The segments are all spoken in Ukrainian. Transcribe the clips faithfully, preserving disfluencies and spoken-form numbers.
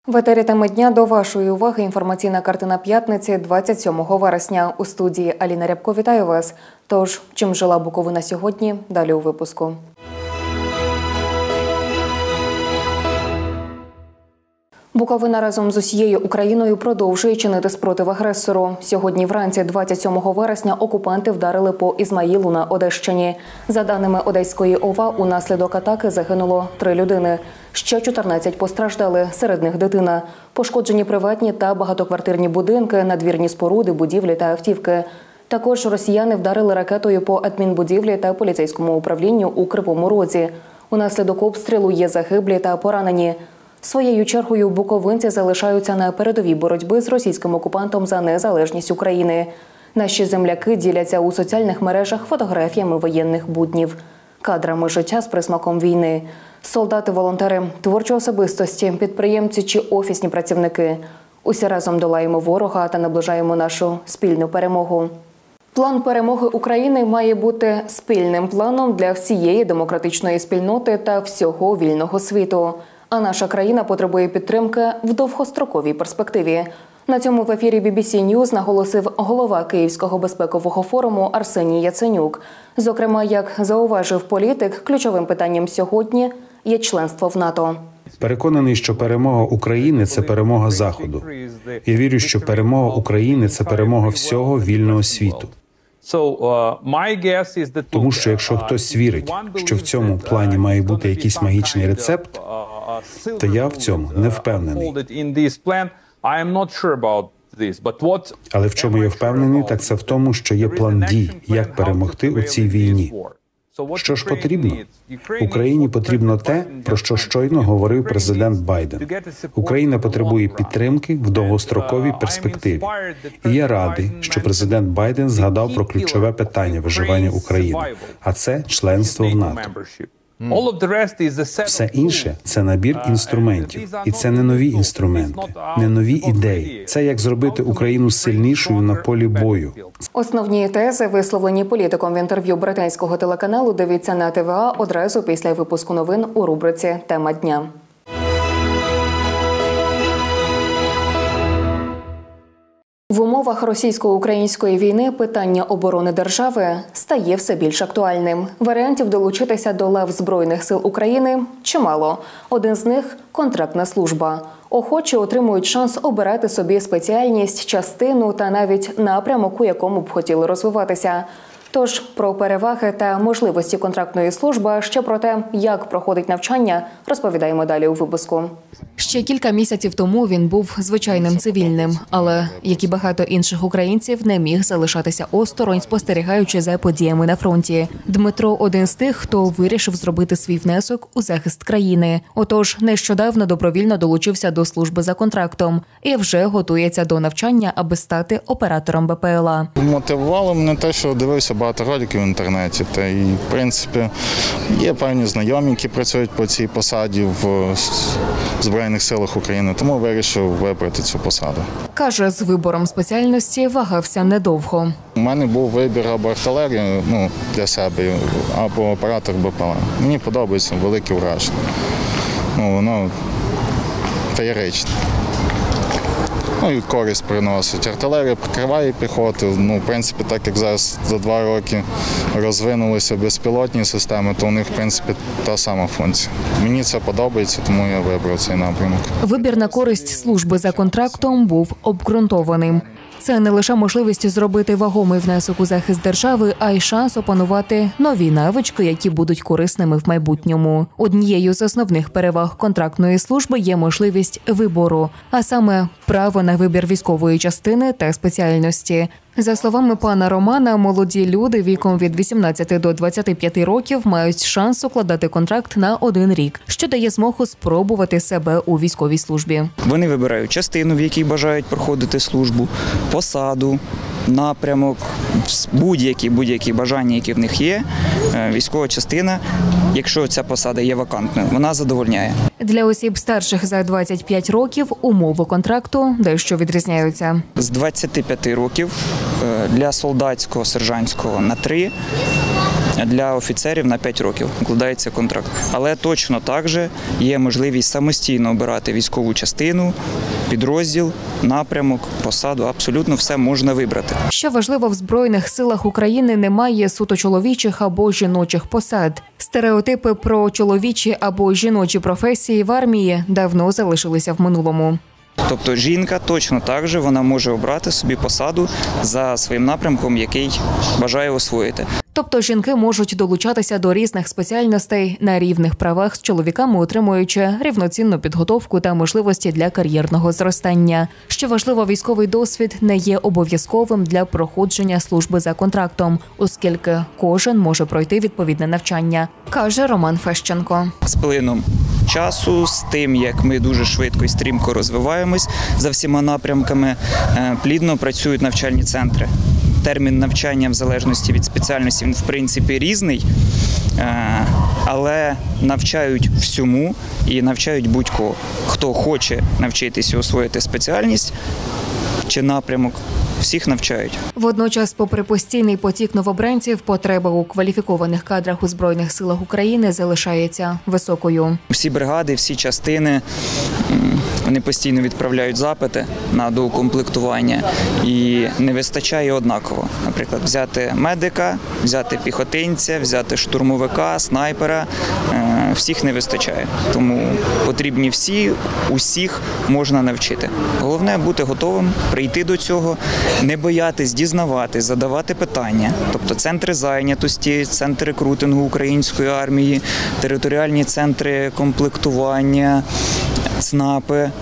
В етері «Теми дня» до вашої уваги інформаційна картина п'ятниці двадцять сьомого вересня. У студії Аліна Рябко, вітаю вас. Тож, чим жила Буковина сьогодні? Далі у випуску. Буковина разом з усією Україною продовжує чинити спротив агресору. Сьогодні вранці, двадцять сьомого вересня, окупанти вдарили по Ізмаїлу на Одещині. За даними Одеської ОВА, унаслідок атаки загинуло три людини. Ще чотирнадцять постраждали, серед них дитина. Пошкоджені приватні та багатоквартирні будинки, надвірні споруди, будівлі та автівки. Також росіяни вдарили ракетою по адмінбудівлі та поліцейському управлінню у Кривому Розі. Унаслідок обстрілу є загиблі та поранені. Своєю чергою буковинці залишаються на передовій боротьби з російським окупантом за незалежність України. Наші земляки діляться у соціальних мережах фотографіями воєнних буднів, кадрами життя з присмаком війни. Солдати-волонтери, творчі особистості, підприємці чи офісні працівники. Усі разом долаємо ворога та наближаємо нашу спільну перемогу. План перемоги України має бути спільним планом для всієї демократичної спільноти та всього вільного світу. А наша країна потребує підтримки в довгостроковій перспективі. На цьому в ефірі бі бі сі News наголосив голова Київського безпекового форуму Арсеній Яценюк. Зокрема, як зауважив політик, ключовим питанням сьогодні є членство в НАТО. Переконаний, що перемога України – це перемога Заходу. Я вірю, що перемога України – це перемога всього вільного світу. Тому що якщо хтось вірить, що в цьому плані має бути якийсь магічний рецепт, то я в цьому не впевнений. Але в чому я впевнений, так це в тому, що є план дій, як перемогти у цій війні. Що ж потрібно? Україні потрібно те, про що щойно говорив президент Байден. Україна потребує підтримки в довгостроковій перспективі. І я радий, що президент Байден згадав про ключове питання виживання України, а це членство в НАТО. Все інше – це набір інструментів. І це не нові інструменти, не нові ідеї. Це як зробити Україну сильнішою на полі бою. Основні тези, висловлені політиком в інтерв'ю британського телеканалу, дивіться на те ве а одразу після випуску новин у рубриці «Тема дня». В умовах російсько-української війни питання оборони держави стає все більш актуальним. Варіантів долучитися до лав Збройних сил України чимало. Один з них – контрактна служба. Охочі отримують шанс обирати собі спеціальність, частину та навіть напрямок, у якому б хотіли розвиватися. Тож про переваги та можливості контрактної служби, а ще про те, як проходить навчання, розповідаємо далі у випуску. Ще кілька місяців тому він був звичайним цивільним, але, як і багато інших українців, не міг залишатися осторонь, спостерігаючи за подіями на фронті. Дмитро – один з тих, хто вирішив зробити свій внесок у захист країни. Отож, нещодавно добровільно долучився до служби за контрактом і вже готується до навчання, аби стати оператором бе пе ел а. Мотивувало мене те, що дивився багато роликів в інтернеті. Та і, в принципі, є певні знайомі, які працюють по цій посаді в Збройних силах України, тому вирішив вибрати цю посаду. Каже, з вибором спеціальності вагався недовго. У мене був вибір або артилерія, ну, для себе, або оператор бе пе ел а. Мені подобається, велике враження. Ну, воно феєричне. Ну і користь приносить. Артилерія прикриває піхоту. Ну, в принципі, так як зараз за два роки розвинулися безпілотні системи, то у них, в принципі, та сама функція. Мені це подобається, тому я вибрав цей напрямок. Вибір на користь служби за контрактом був обґрунтованим. Це не лише можливість зробити вагомий внесок у захист держави, а й шанс опанувати нові навички, які будуть корисними в майбутньому. Однією з основних переваг контрактної служби є можливість вибору, а саме право на вибір військової частини та спеціальності. За словами пана Романа, молоді люди віком від вісімнадцяти до двадцяти п'яти років мають шанс укладати контракт на один рік, що дає змогу спробувати себе у військовій службі. Вони вибирають частину, в якій бажають проходити службу, посаду, напрямок, будь-які, будь-які бажання, які в них є. Військова частина, якщо ця посада є вакантною, вона задовольняє. Для осіб старших за двадцять п'ять років умови контракту дещо відрізняються. З двадцяти п'яти років для солдатського, сержантського на три, для офіцерів на п'ять років укладається контракт. Але точно так же є можливість самостійно обирати військову частину, підрозділ, напрямок, посаду. Абсолютно все можна вибрати. Що важливо, в Збройних силах України немає суто чоловічих або жіночих посад. Стереотипи про чоловічі або жіночі професії в армії давно залишилися в минулому. Тобто жінка точно так же вона може обрати собі посаду за своїм напрямком, який бажає освоїти. Тобто жінки можуть долучатися до різних спеціальностей на рівних правах з чоловіками, отримуючи рівноцінну підготовку та можливості для кар'єрного зростання. Що важливо, військовий досвід не є обов'язковим для проходження служби за контрактом, оскільки кожен може пройти відповідне навчання, каже Роман Фещенко. З плином часу, з тим, як ми дуже швидко і стрімко розвиваємось за всіма напрямками, плідно працюють навчальні центри. Термін навчання в залежності від спеціальності, він в принципі різний, але навчають всьому і навчають будь-кого. Хто хоче навчитися освоїти спеціальність чи напрямок, всіх навчають. Водночас, попри постійний потік новобранців, потреба у кваліфікованих кадрах у Збройних силах України залишається високою. Всі бригади, всі частини, вони постійно відправляють запити на доукомплектування і не вистачає однаково. Наприклад, взяти медика, взяти піхотинця, взяти штурмовика, снайпера – всіх не вистачає. Тому потрібні всі, усіх можна навчити. Головне – бути готовим, прийти до цього, не боятись дізнаватись, задавати питання. Тобто центри зайнятості, центри рекрутингу української армії, територіальні центри комплектування, ЦНАПи,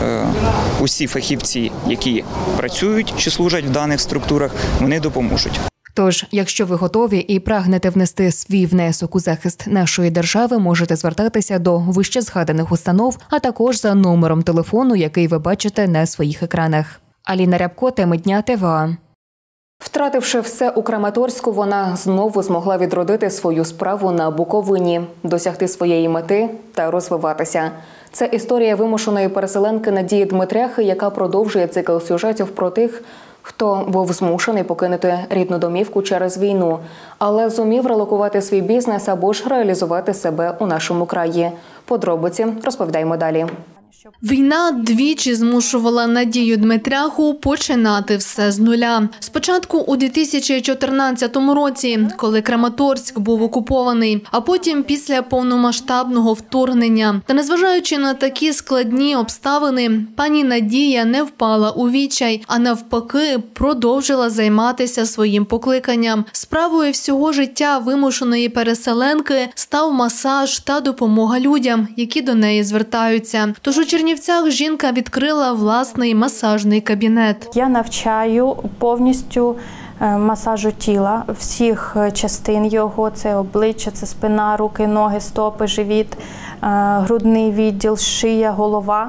усі фахівці, які працюють чи служать в даних структурах, вони допоможуть. Тож, якщо ви готові і прагнете внести свій внесок у захист нашої держави, можете звертатися до вище згаданих установ, а також за номером телефону, який ви бачите на своїх екранах. Аліна Рябко, теми дня, ТВА. Втративши все у Краматорську, вона знову змогла відродити свою справу на Буковині, досягти своєї мети та розвиватися. Це історія вимушеної переселенки Надії Дмитряхи, яка продовжує цикл сюжетів про тих, хто був змушений покинути рідну домівку через війну, але зумів релокувати свій бізнес або ж реалізувати себе у нашому краї. Подробиці розповідаємо далі. Війна двічі змушувала Надію Дмитряху починати все з нуля. Спочатку у дві тисячі чотирнадцятому році, коли Краматорськ був окупований, а потім після повномасштабного вторгнення. Та незважаючи на такі складні обставини, пані Надія не впала у відчай, а навпаки продовжила займатися своїм покликанням. Справою всього життя вимушеної переселенки став масаж та допомога людям, які до неї звертаються. Тож у Чернівцях жінка відкрила власний масажний кабінет. Я навчаю повністю масажу тіла, всіх частин його. Це обличчя, це спина, руки, ноги, стопи, живіт, грудний відділ, шия, голова.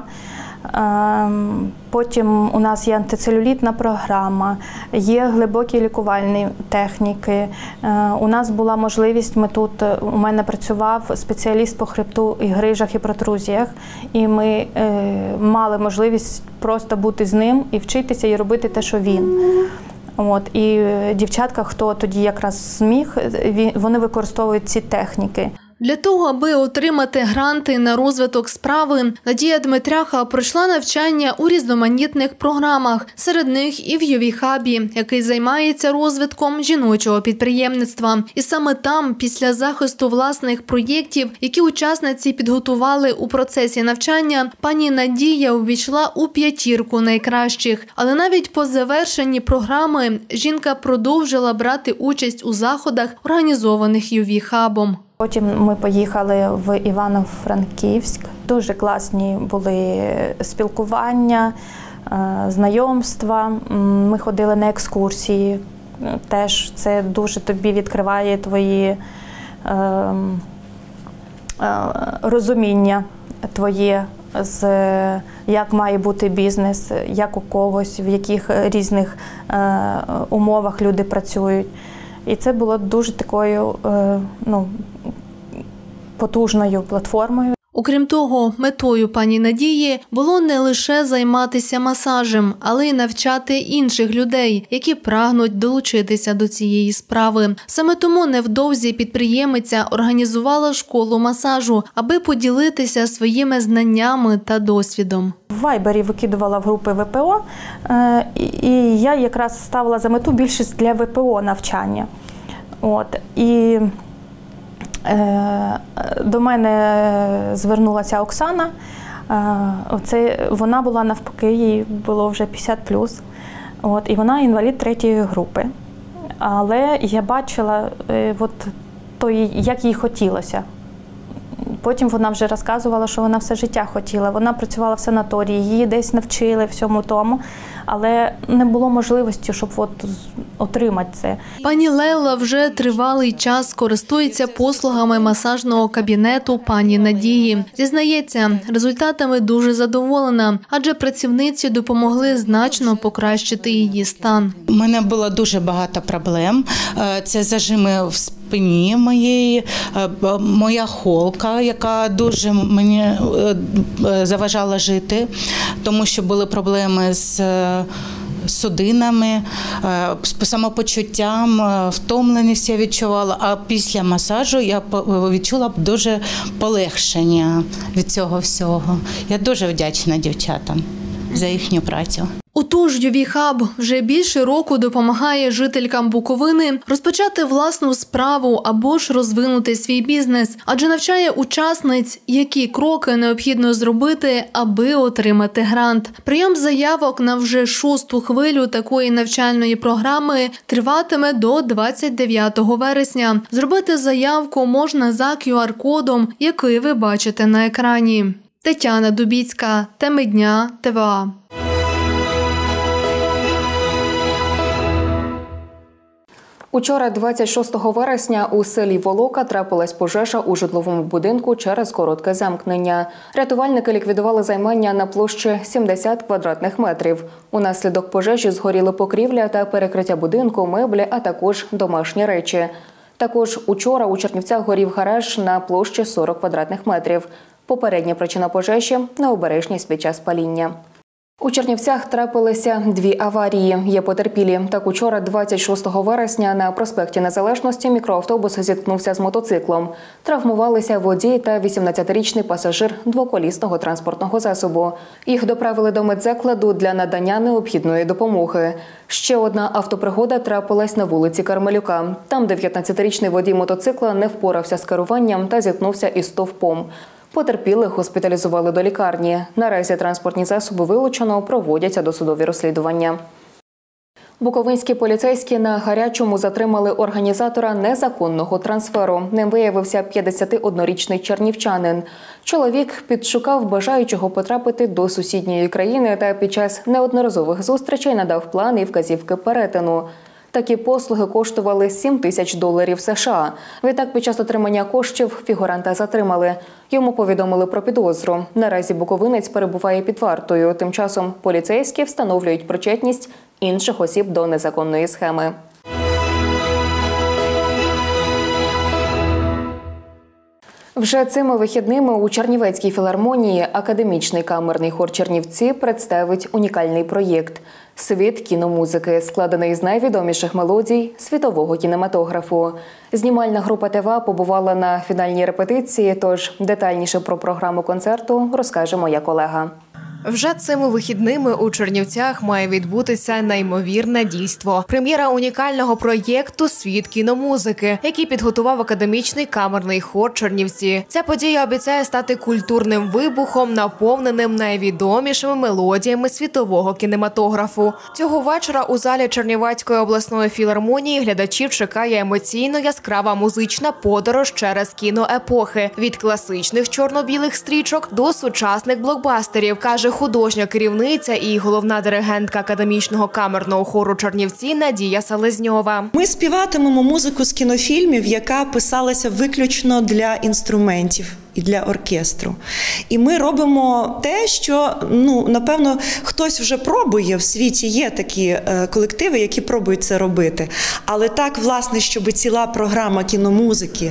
Потім у нас є антицелюлітна програма, є глибокі лікувальні техніки. У нас була можливість, ми тут, у мене працював спеціаліст по хребту і грижах і протрузіях, і ми мали можливість просто бути з ним і вчитися і робити те, що він. От, і дівчатка, хто тоді якраз зміг, вони використовують ці техніки. Для того, аби отримати гранти на розвиток справи, Надія Дмитряха пройшла навчання у різноманітних програмах, серед них і в ю ві хабі, який займається розвитком жіночого підприємництва. І саме там, після захисту власних проєктів, які учасниці підготували у процесі навчання, пані Надія увійшла у п'ятірку найкращих. Але навіть по завершенні програми жінка продовжила брати участь у заходах, організованих ю ві хабом. Потім ми поїхали в Івано-Франківськ. Дуже класні були спілкування, знайомства. Ми ходили на екскурсії. Теж це дуже тобі відкриває твої е, е, розуміння твоє, з як має бути бізнес, як у когось, в яких різних е, умовах люди працюють. І це було дуже такою, ну, потужною платформою. Окрім того, метою пані Надії було не лише займатися масажем, але й навчати інших людей, які прагнуть долучитися до цієї справи. Саме тому невдовзі підприємиця організувала школу масажу, аби поділитися своїми знаннями та досвідом. В Вайбері викидувала в групи ВПО, і я якраз ставила за мету більшість для ВПО навчання. От. І до мене звернулася Оксана. Це, вона була навпаки, їй було вже п'ятдесят плюс. От, і вона інвалід третьої групи. Але я бачила, от, то, як їй хотілося. Потім вона вже розказувала, що вона все життя хотіла. Вона працювала в санаторії, її десь навчили всьому тому, але не було можливості, щоб от отримати це. Пані Лейла вже тривалий час користується послугами масажного кабінету пані Надії. Зізнається, результатами дуже задоволена, адже працівниці допомогли значно покращити її стан. У мене було дуже багато проблем. Це зажими в спині моєї, моя холка, яка дуже мені заважала жити, тому що були проблеми з судинами, з самопочуттям, втомленість я відчувала, а після масажу я відчула дуже полегшення від цього всього. Я дуже вдячна дівчатам за їхню працю. Отож, ю ві Хаб вже більше року допомагає жителькам Буковини розпочати власну справу або ж розвинути свій бізнес, адже навчає учасниць, які кроки необхідно зробити, аби отримати грант. Прийом заявок на вже шосту хвилю такої навчальної програми триватиме до двадцять дев'ятого вересня. Зробити заявку можна за кю ар кодом, який ви бачите на екрані. Тетяна Дубіцька, Теми дня, Те Ве А. Учора, двадцять шостого вересня, у селі Волока трапилась пожежа у житловому будинку через коротке замкнення. Рятувальники ліквідували займання на площі сімдесят квадратних метрів. Унаслідок пожежі згоріли покрівля та перекриття будинку, меблі, а також домашні речі. Також учора у Чернівцях горів гараж на площі сорок квадратних метрів. Попередня причина пожежі – необережність під час паління. У Чернівцях трапилися дві аварії. Є потерпілі. Так, учора, двадцять шостого вересня, на проспекті Незалежності мікроавтобус зіткнувся з мотоциклом. Травмувалися водій та вісімнадцятирічний пасажир двоколісного транспортного засобу. Їх доправили до медзакладу для надання необхідної допомоги. Ще одна автопригода трапилась на вулиці Кармелюка. Там дев'ятнадцятирічний водій мотоцикла не впорався з керуванням та зіткнувся із стовпом. Потерпілих госпіталізували до лікарні. Наразі транспортні засоби вилучено, проводяться досудові розслідування. Буковинські поліцейські на Гарячому затримали організатора незаконного трансферу. Ним виявився п'ятдесятиоднорічний чернівчанин. Чоловік підшукав бажаючого потрапити до сусідньої країни та під час неодноразових зустрічей надав план і вказівки перетину. Такі послуги коштували сім тисяч доларів США. Відтак, під час отримання коштів фігуранта затримали. Йому повідомили про підозру. Наразі буковинець перебуває під вартою. Тим часом поліцейські встановлюють причетність інших осіб до незаконної схеми. Вже цими вихідними у Чернівецькій філармонії академічний камерний хор «Чернівці» представить унікальний проєкт «Світ кіномузики», складений з найвідоміших мелодій світового кінематографу. Знімальна група Те Ве А побувала на фінальній репетиції, тож детальніше про програму концерту розкаже моя колега. Вже цими вихідними у Чернівцях має відбутися неймовірне дійство. Прем'єра унікального проєкту «Світ кіномузики», який підготував академічний камерний хор «Чернівці». Ця подія обіцяє стати культурним вибухом, наповненим найвідомішими мелодіями світового кінематографу. Цього вечора у залі Чернівецької обласної філармонії глядачів чекає емоційно яскрава музична подорож через кіноепохи. Від класичних чорно-білих стрічок до сучасних блокбастерів, каже художня керівниця і головна диригентка академічного камерного хору «Чернівці» Надія Селезньова. Ми співатимемо музику з кінофільмів, яка писалася виключно для інструментів. і для оркестру. І ми робимо те, що, ну, напевно, хтось вже пробує, в світі є такі колективи, які пробують це робити. Але так, власне, щоб ціла програма кіномузики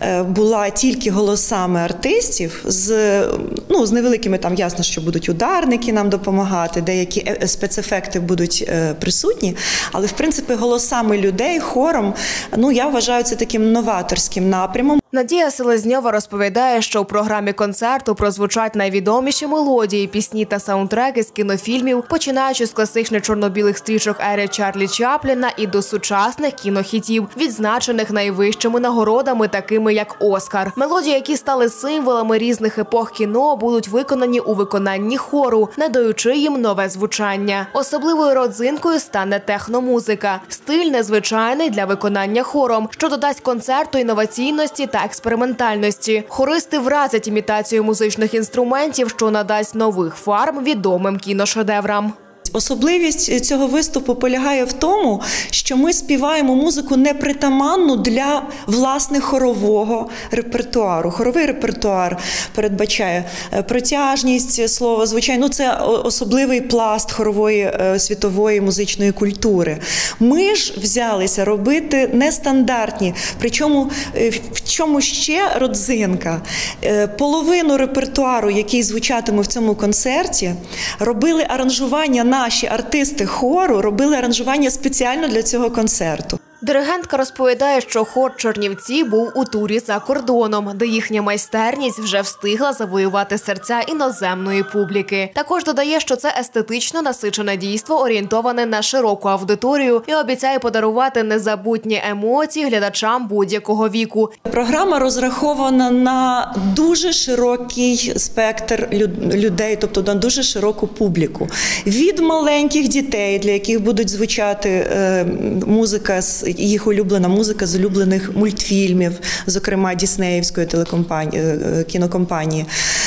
була тільки голосами артистів, з, ну, з невеликими, там ясно, що будуть ударники нам допомагати, деякі спецефекти будуть присутні, але, в принципі, голосами людей, хором, ну, я вважаю це таким новаторським напрямом. Надія Селезньова розповідає, що у програмі концерту прозвучать найвідоміші мелодії, пісні та саундтреки з кінофільмів, починаючи з класичних чорно-білих стрічок ери Чарлі Чапліна і до сучасних кінохітів, відзначених найвищими нагородами, такими як «Оскар». Мелодії, які стали символами різних епох кіно, будуть виконані у виконанні хору, надаючи їм нове звучання. Особливою родзинкою стане техномузика. Стиль незвичайний для виконання хором, що додасть концерту інноваційності та експериментальності. Хористи вразять імітацією музичних інструментів, що надасть нових фарб відомим кіношедеврам. Особливість цього виступу полягає в тому, що ми співаємо музику непритаманну для, власне, хорового репертуару. Хоровий репертуар передбачає протяжність слова, звичайно, це особливий пласт хорової світової музичної культури. Ми ж взялися робити нестандартні, причому в чому ще родзинка. Половину репертуару, який звучатиме в цьому концерті, робили аранжування на Наші артисти хору робили аранжування спеціально для цього концерту. Диригентка розповідає, що хор Чернівці був у турі за кордоном, де їхня майстерність вже встигла завоювати серця іноземної публіки. Також додає, що це естетично насичене дійство, орієнтоване на широку аудиторію, і обіцяє подарувати незабутні емоції глядачам будь-якого віку. Програма розрахована на дуже широкий спектр людей, тобто на дуже широку публіку. Від маленьких дітей, для яких будуть звучати е, музика з їх улюблена музика з улюблених мультфільмів, зокрема Діснеївської телекомпанії, кінокомпанії.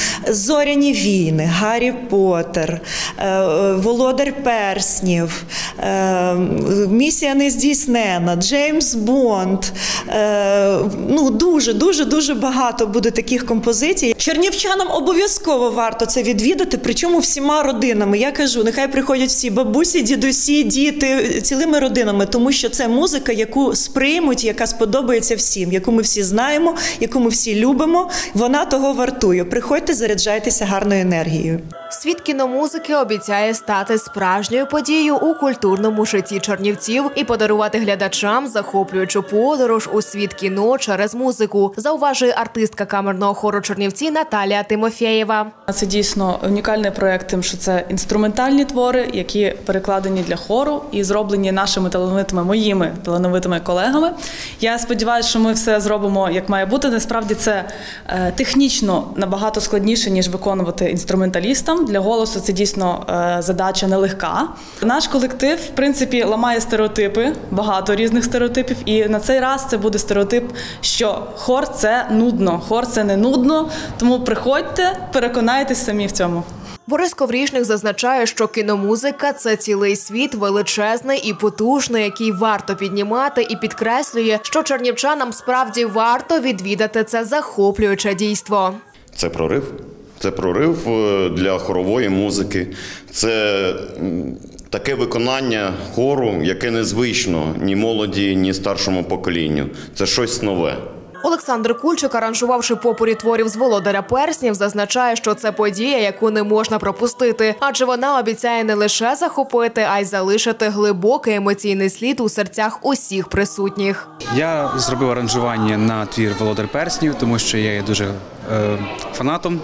«Зоряні війни», «Гаррі Поттер», «Володар перснів», «Місія нездійсненна», «Джеймс Бонд». Ну, дуже, дуже, дуже багато буде таких композицій. Чернівчанам обов'язково варто це відвідати, причому всіма родинами. Я кажу, нехай приходять всі бабусі, дідусі, діти, цілими родинами, тому що це музика, яку сприймуть, яка сподобається всім, яку ми всі знаємо, яку ми всі любимо, вона того вартує. Приходьте, заряджайтеся гарною енергією. Світ кіномузики обіцяє стати справжньою подією у культурному житті чернівців і подарувати глядачам захоплюючу подорож у світ кіно через музику, зауважує артистка камерного хору Чернівці Наталія Тимофєєва. Це дійсно унікальний проєкт тим, що це інструментальні твори, які перекладені для хору і зроблені нашими талановитими, моїми талановитими колегами. Я сподіваюся, що ми все зробимо як має бути. Насправді це е, технічно набагато складніше, ніж виконувати інструменталістам. Для голосу це дійсно е, задача нелегка. Наш колектив, в принципі, ламає стереотипи, багато різних стереотипів. І на цей раз це буде стереотип, що хор – це нудно, хор – це не нудно. Тому приходьте, переконайтесь самі в цьому. Борис Коврішник зазначає, що кіномузика – це цілий світ, величезний і потужний, який варто піднімати, і підкреслює, що чернівчанам справді варто відвідати це захоплююче дійство. Це прорив. Це прорив для хорової музики. Це таке виконання хору, яке незвично ні молоді, ні старшому поколінню. Це щось нове. Олександр Кульчик, аранжувавши попурі творів з «Володаря перснів», зазначає, що це подія, яку не можна пропустити, адже вона обіцяє не лише захопити, а й залишити глибокий емоційний слід у серцях усіх присутніх. Я зробив аранжування на твір «Володар перснів», тому що я є дуже е, фанатом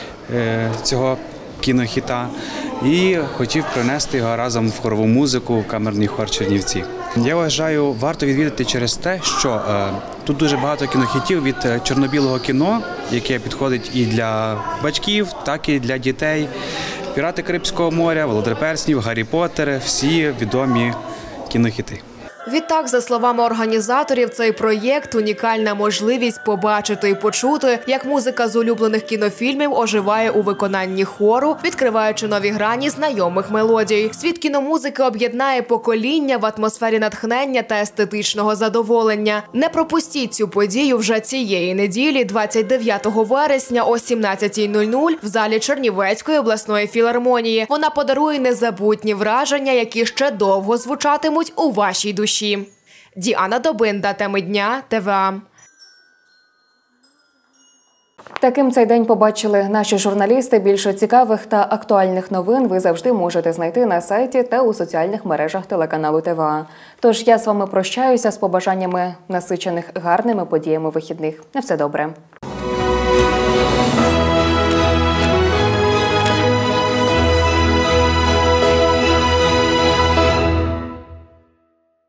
е, цього кінохіта і хотів принести його разом в хорову музику в камерний хор Чернівці. Я вважаю, варто відвідати через те, що е, тут дуже багато кінохітів від чорно-білого кіно, яке підходить і для батьків, так і для дітей. «Пірати Карибського моря», «Володар перснів», «Гаррі Поттер» – всі відомі кінохіти. Відтак, за словами організаторів, цей проєкт – унікальна можливість побачити і почути, як музика з улюблених кінофільмів оживає у виконанні хору, відкриваючи нові грані знайомих мелодій. Світ кіномузики об'єднає покоління в атмосфері натхнення та естетичного задоволення. Не пропустіть цю подію вже цієї неділі, двадцять дев'ятого вересня о сімнадцятій нуль нуль в залі Чернівецької обласної філармонії. Вона подарує незабутні враження, які ще довго звучатимуть у вашій душі. Діана Добинда, теми дня, Т В А. Таким цей день побачили наші журналісти. Більше цікавих та актуальних новин ви завжди можете знайти на сайті та у соціальних мережах телеканалу Т В А. Тож я з вами прощаюся з побажаннями насичених гарними подіями вихідних. На все добре.